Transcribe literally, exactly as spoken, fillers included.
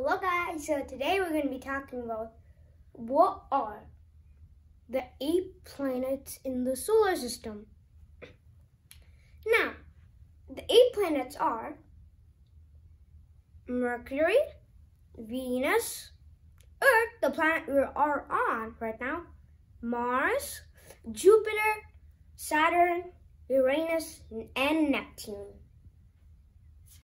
Hello guys, so today we're going to be talking about what are the eight planets in the solar system. Now, the eight planets are Mercury, Venus, Earth, the planet we are on right now, Mars, Jupiter, Saturn, Uranus, and Neptune.